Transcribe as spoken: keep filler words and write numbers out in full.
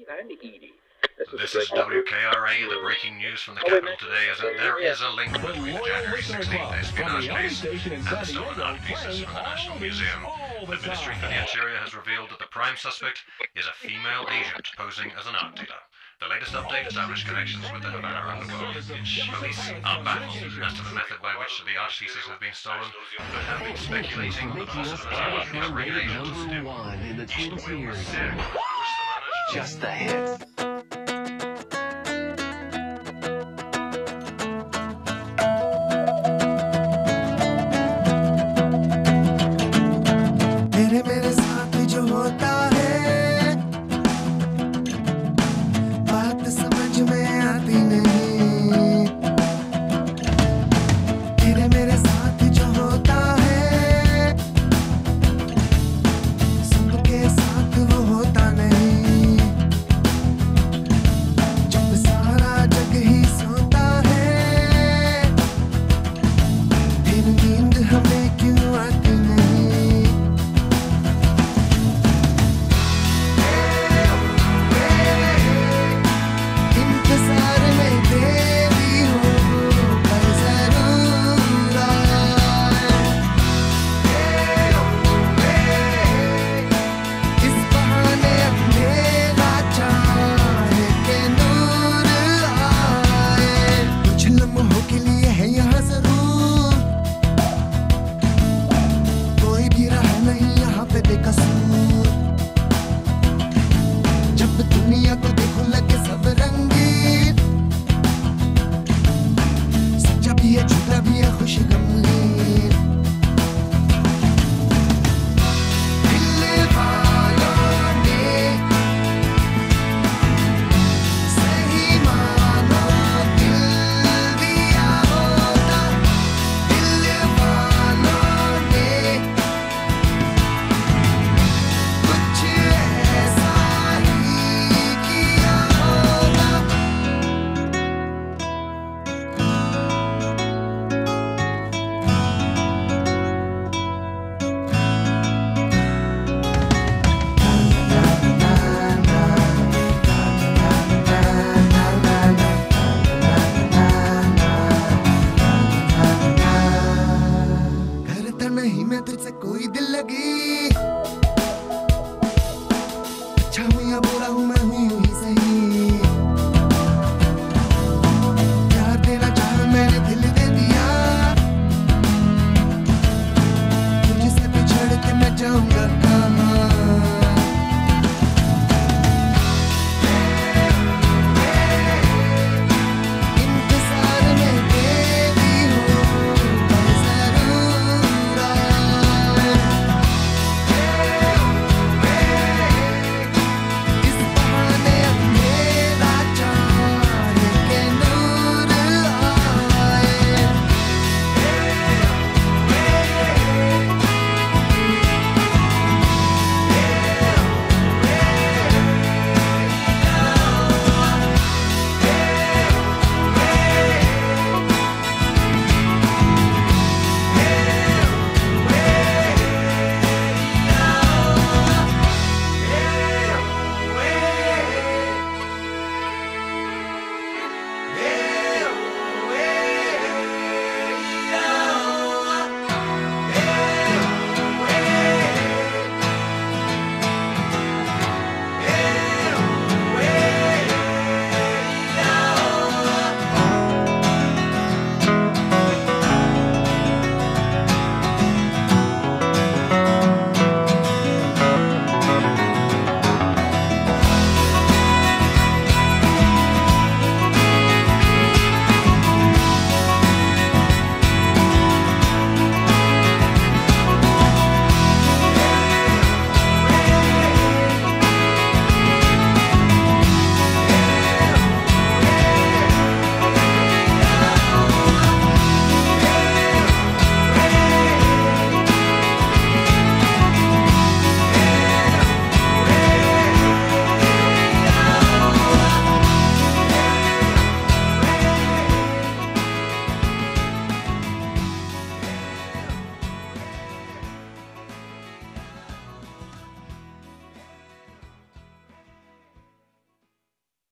and Edie. This is W K R A. The breaking news from the capital today is that there is a link between the January sixteenth espionage case and the stolen art pieces from the National Museum. The Ministry for the Interior has revealed that the prime suspect is a female agent posing as an art dealer. The latest update established connections with the Havana underworld. Police are baffled as to the method by which the art pieces have been stolen, but have been speculating on the possibility of a real agent. Just the hits. जब